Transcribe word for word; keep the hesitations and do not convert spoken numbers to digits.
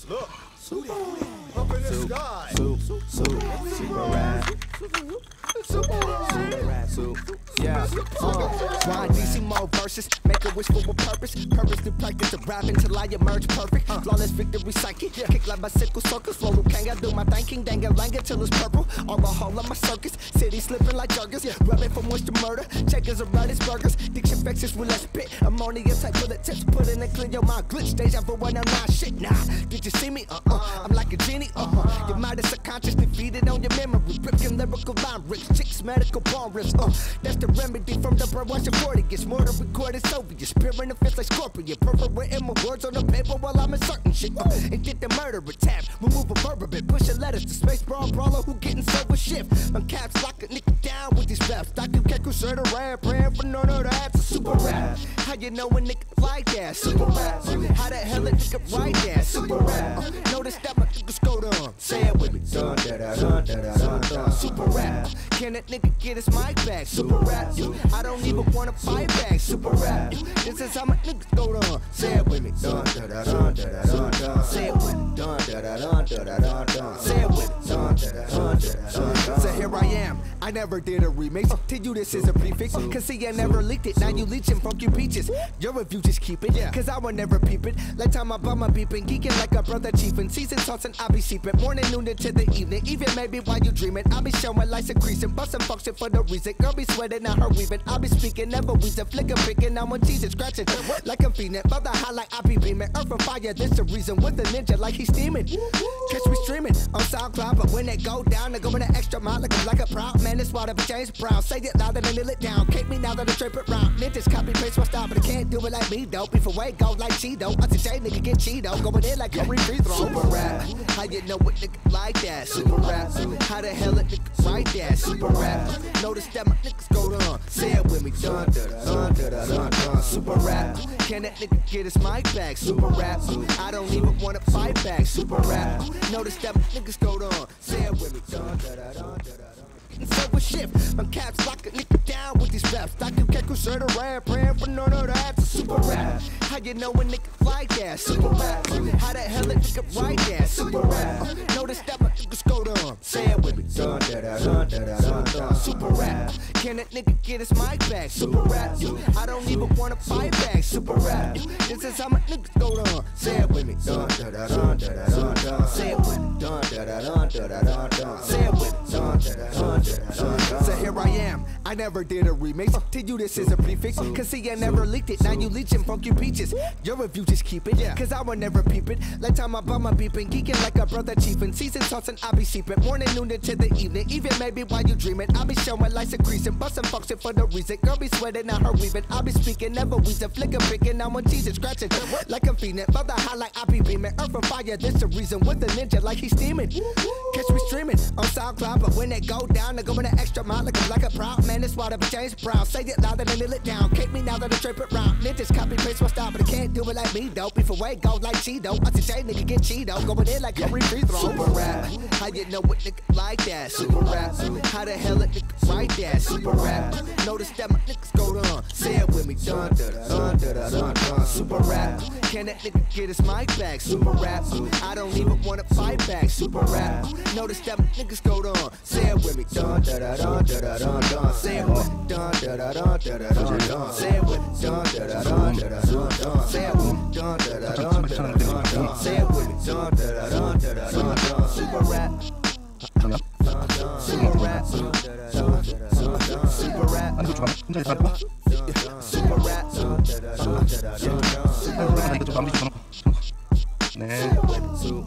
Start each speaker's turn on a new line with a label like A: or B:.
A: Look, up in the sky.
B: Super rap. Super rap. Yeah. Uh, grind D C mode verses, make a wish for a purpose. Purpose to practice the rap until I emerge perfect. Flawless victory psychic, kick like bicycle circus. Flow Kanga, do my thinking, dang it, lang till it's purple. Alcohol on my circus, city slipping like jerkers. Rubbing for moisture murder, checkers and Reddit's burgers. Diction vexes with less spit. Ammonia type bullet tips, put in and clean your mind. Glitch, deja vu when I'm not shit. Nah, did you see me? Uh uh, I'm like a genie. Uh huh. Your mind is subconsciously feeding on your memory. Rip your lyrical line rips, chicks, medical bomb rips. Uh, that's the remedy from the brain. Watch your forty gets more than recorded Soviet. Spearing the fist like scorpion. Perforating my words on the paper while I'm inserting shit. Uh, and get the murderer tab. Remove a verb a bit. Pushing letters to space brawl brawler who getting sober shift. On caps lock a nigga down with these raps. Doctor can't crusader rap. Praying for none of that. It's a super rap. How you know a nigga like that? Super rap. How the hell a nigga write that? Super rap. Uh, notice that my niggas go down. Say it with me. Dun, da, da, dun, da, da, dun, dun. Super rap. Can that nigga get his mic back? Super rap. I don't even wanna fight back. Super rap. This is how my niggas go down. Say it with me. Dun, da, da, dun, da, da, dun, dun. Say it with me. Dun, da, da, dun, da, da, dun, dun. Say it with me. Dun, da, da, dun, da, da, dun, dun. So here I am. I never did a remix. To you this is a prefix. Cause see I never leaked it. Now you leeching funky peaches. Your review just keep it. Cause I will never peep it. Like time I bum my beeping. Geeking like a brother chiefin'. Season tossing I be seeping. Morning, noon into the evening. Even maybe while you dreaming. I be showing lights increasing. Bustin' function for no reason. Girl be sweating out her weaving. I be speaking. Never wheezing. Flicking, picking. I'm on Jesus scratching. Like I'm feeling. Brother high like I be beaming. Earth on fire. This the reason. With a ninja like he's steaming. Catch me streaming on SoundCloud. But when they go down, they go in an extra mile. Like I'm like a proud man. This water be James Brown. Say it louder than kneel it down. Kick me now that I trip it round. Ninjas copy paste my style. But I can't do it like me though. Before way go like Cheeto. I see J nigga get Cheeto. Going in like Curry free throw. Super rap. How you know what nigga like that? Super rap. How the hell a nigga write that? Super rap. Notice that my niggas go down. Say it with me. Dun da da dun da da dun dun. Super rap. Can that nigga get his mic back? Super rap. I don't even wanna fight back. Super rap. Notice that my niggas go down. Say it with me. Dun da da dun da da dun. So a shift, my caps lock a nigga down with these raps. Doctor can't crusader rap, praying for none of that. It's a super rap. How you know a nigga like that? Super rap. How the hell a nigga write that? Super rap. Uh, notice that my niggas go down. Say it with me. Dun da da dun da da dun dun. Super rap. Can that nigga get his mic back? Super rap. I don't even wanna fight back. Super rap. This is how my niggas go down. Say it with me. Dun da da dun da da dun dun. Say it with me. Dun da da dun da da dun dun. Say it with me. Dun da da dun. So here I am, I never did a remix. To you this is a prefix. Cause see I never leaked it. Now you leeching funky peaches. Your review just keep it. Cause I will never peep it. Like time I bum my beeping. Geeking like a brother chiefin'. Season tossing I be seeping. Morning, noon into the evening. Even maybe while you dreaming. I be showing lights increasing. Bustin' function for no reason. Girl be sweating out her weaving. I be speaking, never wheezing. Flicking, picking. I'm on Jesus scratching. Like I'm feeling. Brother high like I be beaming. Earth on fire, this the reason. With a ninja like he's steaming. Catch me streaming on SoundCloud. But when they go down, they go in an extra mile like I'm like a proud man. This water be James Brown. Say it louder than kneel it down. Kick me now that I trip it round. Ninjas copy paste my style, but I can't do it like me though. Before way go like Cheeto. I see J nigga get Cheeto. Going in like Curry free throw. Super rap. How you know what nigga like that? Super rap. How the hell a nigga write that? Super rap. Notice that my niggas go down. Say it with me. Dun da da dun da da dun dun. Super rap. Can that nigga get his mic back? Super rap. I don't even wanna fight back. Super rap. Notice that my niggas go down. Say it with me. Dun da da dun da da dun dun. Say it with me. Dun da da dun da da dun dun. Say it with me. Dun da da dun da da dun dun. Say it with me. Dun da da dun da da dun dun. Say it with me. Dun da da dun da da dun dun. Super rap. Super rap. Super rap.
C: 아니 그거 혼자 해서 할까?
B: Super rap.
C: 이거 좀 남기지 마. 네.